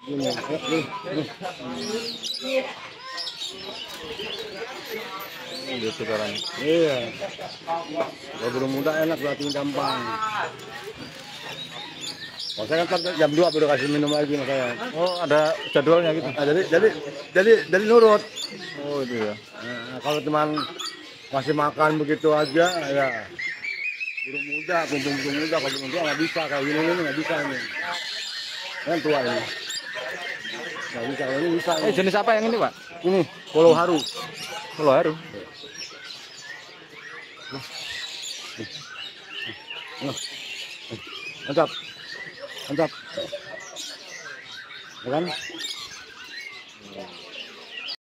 Gini, nih. Gitu caranya. Iya. Kalau burung muda enak berarti gampang. Oh, saya kan ntar jam 2 baru kasih minum lagi sama saya. Oh, ada jadwalnya gitu. Nah, jadi nurut. Oh, itu ya. Nah, kalau cuman masih makan begitu aja ya burung muda, burung muda kalau burung tua nggak bisa kayak gini ini nggak bisa ini. Kan tua ini. Nggak bisa, kalau ini bisa. Ini. Jenis apa yang ini, Pak? Ini Pulau Haru. Pulau Haru. Nah, mantap, mantap, ya kan?